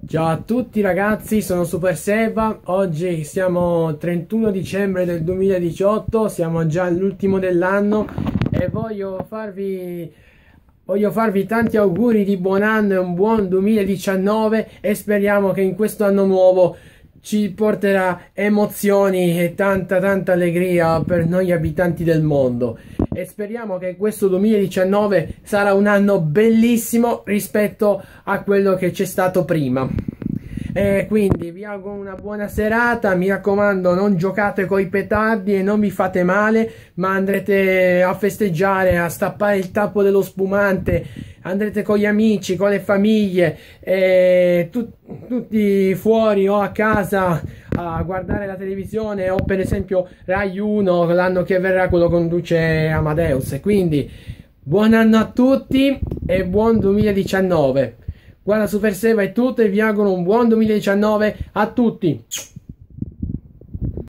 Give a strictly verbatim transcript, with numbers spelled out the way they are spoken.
Ciao a tutti ragazzi, sono Super Seba. Oggi siamo trentuno dicembre del duemiladiciotto, siamo già all'ultimo dell'anno e voglio farvi, voglio farvi tanti auguri di buon anno e un buon duemiladiciannove e speriamo che in questo anno nuovo ci porterà emozioni e tanta tanta allegria per noi abitanti del mondo. E speriamo che questo duemiladiciannove sarà un anno bellissimo rispetto a quello che c'è stato prima. E quindi vi auguro una buona serata, mi raccomando non giocate coi petardi e non vi fate male, ma andrete a festeggiare, a stappare il tappo dello spumante, andrete con gli amici, con le famiglie, e tu, tutti fuori o a casa a guardare la televisione, o per esempio Rai uno, l'anno che verrà quello conduce Amadeus. E quindi buon anno a tutti e buon duemiladiciannove. Guarda, Super Seba è tutto e vi auguro un buon duemiladiciannove a tutti.